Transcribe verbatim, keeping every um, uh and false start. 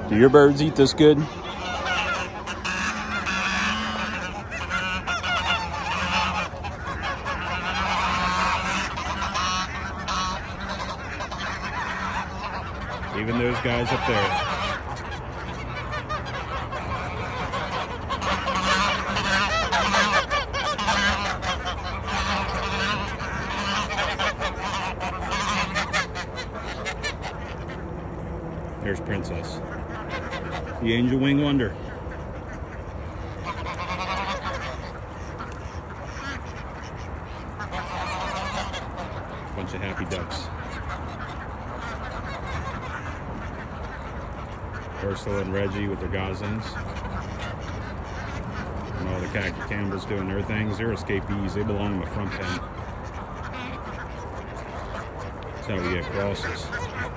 Do your birds eat this good? Even those guys up there. There's Princess, the angel wing wonder. Bunch of happy ducks. Ursula and Reggie with their goslings. And all the khaki Campbells doing their things. They're escapees. They belong in the front pen. That's how we get crosses.